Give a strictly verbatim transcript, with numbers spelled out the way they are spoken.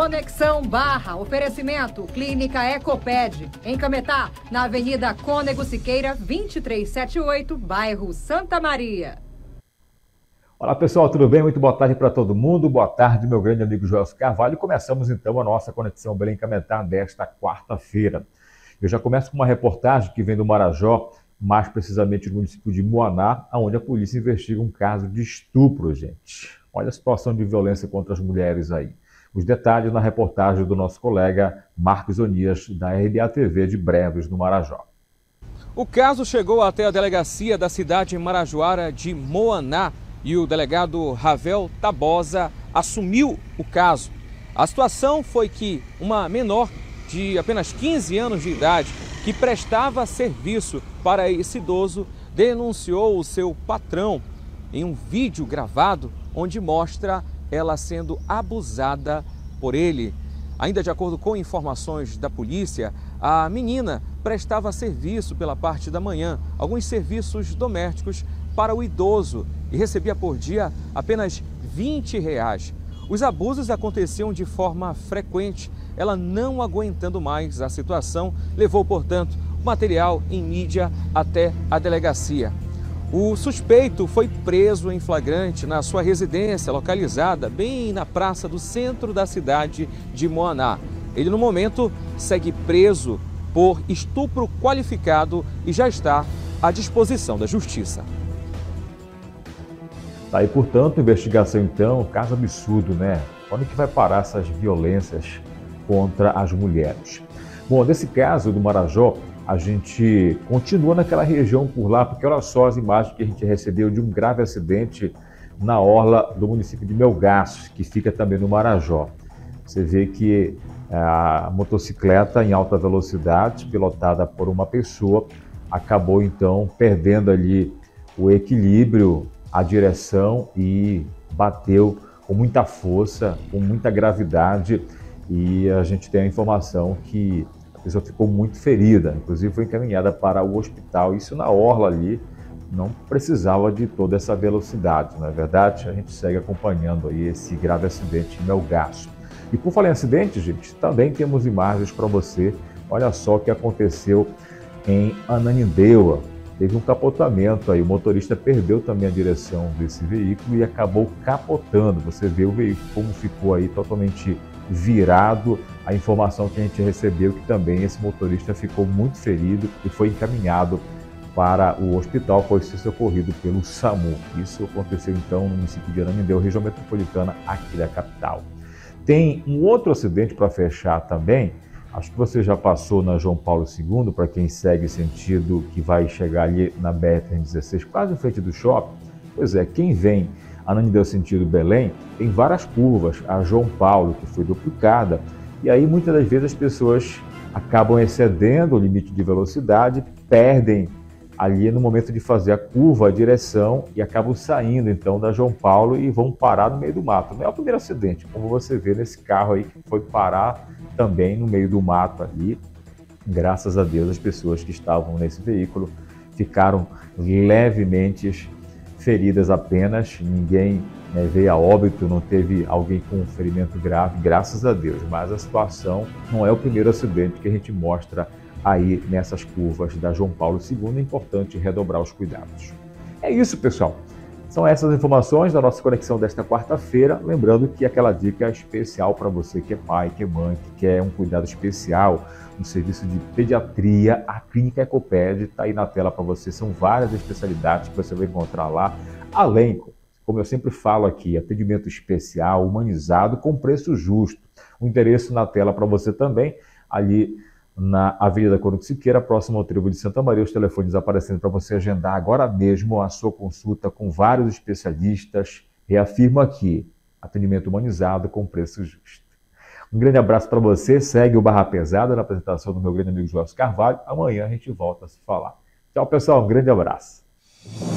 Conexão Barra, oferecimento, Clínica Ecoped, em Cametá, na Avenida Cônego Siqueira, vinte e três setenta e oito, bairro Santa Maria. Olá pessoal, tudo bem? Muito boa tarde para todo mundo. Boa tarde, meu grande amigo Joelson Carvalho. Começamos então a nossa Conexão Belém-Cametá desta quarta-feira. Eu já começo com uma reportagem que vem do Marajó, mais precisamente no município de Moaná, onde a polícia investiga um caso de estupro, gente. Olha a situação de violência contra as mulheres aí. Os detalhes na reportagem do nosso colega Marcos Onias, da R B A T V de Breves, no Marajó. O caso chegou até a delegacia da cidade marajoara de Moaná e o delegado Ravel Tabosa assumiu o caso. A situação foi que uma menor de apenas quinze anos de idade, que prestava serviço para esse idoso, denunciou o seu patrão em um vídeo gravado onde mostra ela sendo abusada por ele. Ainda de acordo com informações da polícia, a menina prestava serviço pela parte da manhã, alguns serviços domésticos para o idoso e recebia por dia apenas vinte reais. Os abusos aconteciam de forma frequente. Ela, não aguentando mais a situação, levou, portanto, o material em mídia até a delegacia. O suspeito foi preso em flagrante na sua residência, localizada bem na praça do centro da cidade de Moaná. Ele, no momento, segue preso por estupro qualificado e já está à disposição da Justiça. Tá aí, portanto, investigação então, caso absurdo, né? Onde que vai parar essas violências contra as mulheres? Bom, nesse caso do Marajó, a gente continua naquela região por lá, porque olha só as imagens que a gente recebeu de um grave acidente na orla do município de Melgaço, que fica também no Marajó. Você vê que a motocicleta em alta velocidade, pilotada por uma pessoa, acabou então perdendo ali o equilíbrio, a direção e bateu com muita força, com muita gravidade, e a gente tem a informação que a pessoa ficou muito ferida, inclusive foi encaminhada para o hospital. Isso na orla ali, não precisava de toda essa velocidade, não é verdade? A gente segue acompanhando aí esse grave acidente em Melgaço. E por falar em acidente, gente, também temos imagens para você. Olha só o que aconteceu em Ananindeua. Teve um capotamento aí, o motorista perdeu também a direção desse veículo e acabou capotando. Você vê o veículo como ficou aí totalmente virado. A informação que a gente recebeu que também esse motorista ficou muito ferido e foi encaminhado para o hospital, foi ser socorrido pelo SAMU. Isso aconteceu então no município de Ananindeua, região metropolitana aqui da capital. Tem um outro acidente para fechar também. Acho que você já passou na João Paulo segundo, para quem segue sentido que vai chegar ali na B R trezentos e dezesseis, quase em frente do shopping. Pois é, quem vem Ananindeua sentido Belém, tem várias curvas, a João Paulo, que foi duplicada, e aí muitas das vezes as pessoas acabam excedendo o limite de velocidade, perdem ali no momento de fazer a curva, a direção, e acabam saindo então da João Paulo e vão parar no meio do mato. Não é o primeiro acidente, como você vê nesse carro aí que foi parar também no meio do mato ali. Graças a Deus as pessoas que estavam nesse veículo ficaram levemente feridas apenas, ninguém né, veio a óbito, não teve alguém com um ferimento grave, graças a Deus. Mas a situação não é o primeiro acidente que a gente mostra aí nessas curvas da João Paulo segundo, é importante redobrar os cuidados. É isso, pessoal. São essas informações da nossa conexão desta quarta-feira. Lembrando que aquela dica é especial para você que é pai, que é mãe, que quer um cuidado especial, um serviço de pediatria, a Clínica Ecoped está aí na tela para você. São várias especialidades que você vai encontrar lá, além, como eu sempre falo aqui, atendimento especial, humanizado, com preço justo. O endereço na tela para você também, ali na Avenida Cônego Siqueira, próximo ao Trevo de Santa Maria, os telefones aparecendo para você agendar agora mesmo a sua consulta com vários especialistas. Reafirmo aqui, atendimento humanizado com preço justo. Um grande abraço para você, segue o Barra Pesada na apresentação do meu grande amigo Joelson Carvalho. Amanhã a gente volta a se falar. Tchau, pessoal, um grande abraço.